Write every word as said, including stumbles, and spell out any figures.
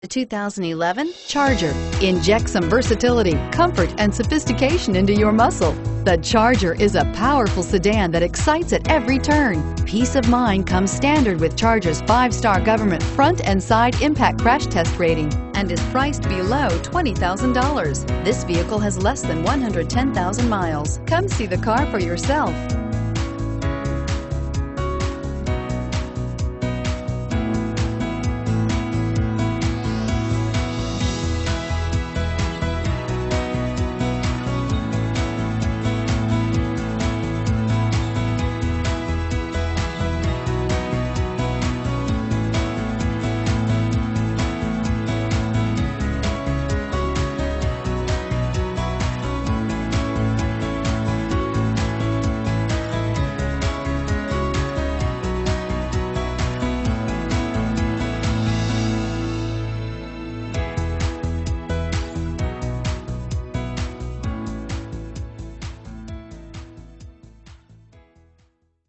The two thousand eleven Charger. Inject some versatility, comfort, and sophistication into your muscle. The Charger is a powerful sedan that excites at every turn. Peace of mind comes standard with Charger's five-star government front and side impact crash test rating and is priced below twenty thousand dollars. This vehicle has less than one hundred ten thousand miles. Come see the car for yourself.